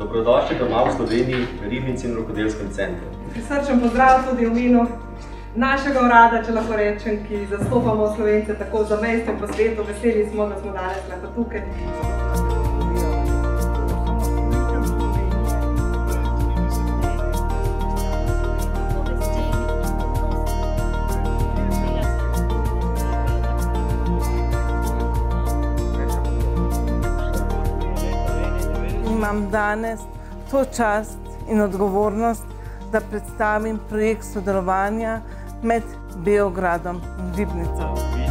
Dobrodošli doma v Sloveniji, Ribnici in Rokodelskem centru. Prisrčen pozdrav tudi v imenu našega urada, če lahko rečem, ki zastopamo Slovence tako v zamejstvu in po svetu. Veseli smo, da smo danes lahko tukaj. Imam danes to čast in odgovornost, da predstavim projekt sodelovanja med Beogradom in Ribnico.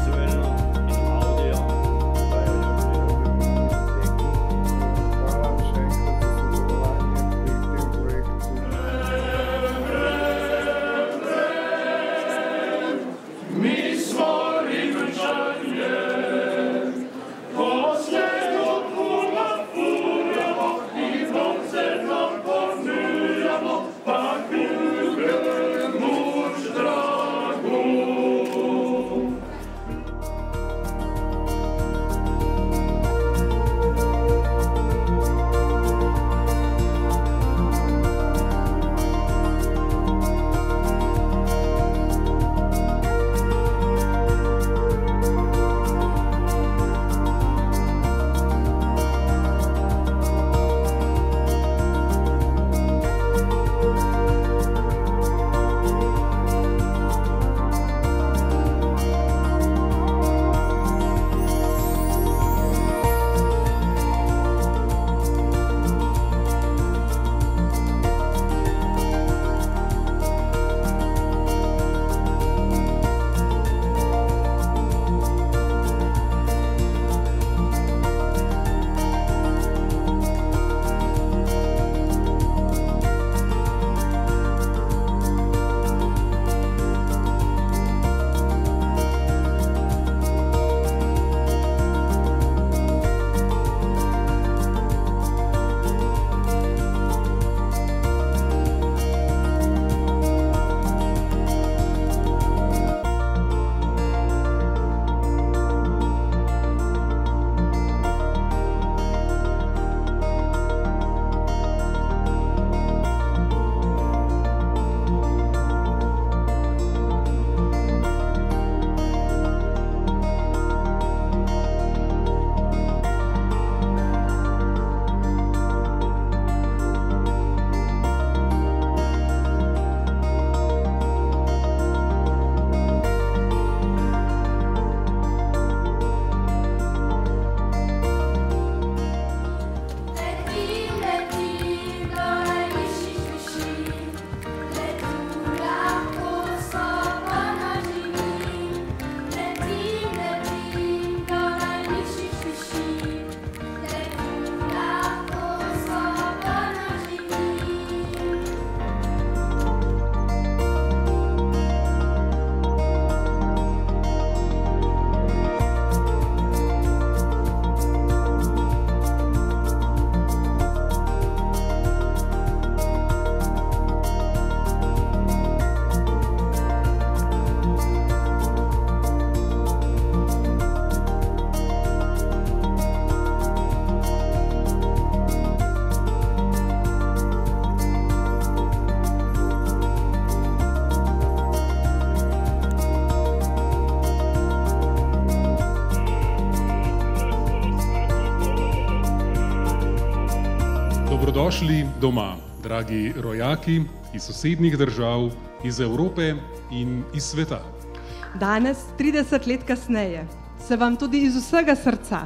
Dobrodošli doma, dragi rojaki iz sosednjih držav, iz Evrope in iz sveta. Danes, 30 let kasneje, se vam tudi iz vsega srca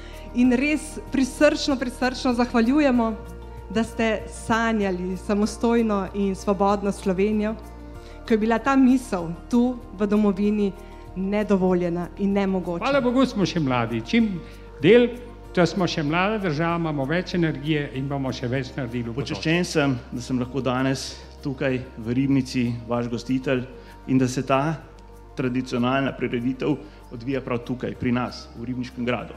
in res prisrčno zahvaljujemo, da ste sanjali samostojno in svobodno Slovenijo, ko je bila ta misel tu v domovini nedovoljena in nemogoča. Hvala Bogu, smo še mladi. Čim del, da smo še mlada država, imamo več energije in bomo še več naredili. Počaščen sem, da sem lahko danes tukaj v Ribnici, vaš gostitelj, in da se ta tradicionalna prireditev odvija prav tukaj, pri nas, v Ribniškem gradu.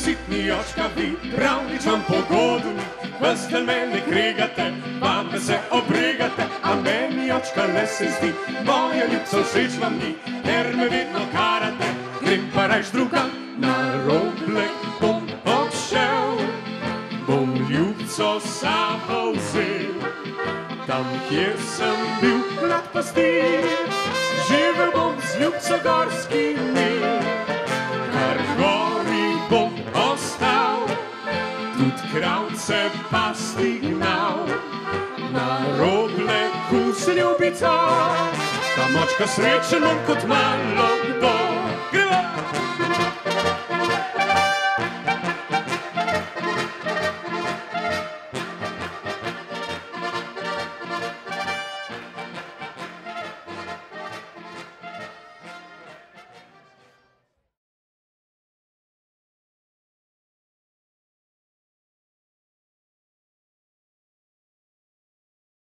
sitni očka vi, prav nič vam pogodu ni. Veste mene krigate, vame se obrigate, a meni očka le se zdi, moja ljubca všeč vam ni, ker me vedno karate, grem pa rajš drugam, na Roblek bom odšel, bom ljubco sabo vzel, tam kjer sem bil mlad pastir, živel bom z ljubco gorskimi, kar gori bom ostal, tudi kravce pasti gnal, na Robleku z ljubico, tam očka srečen bom kot malo kdo. Gremo!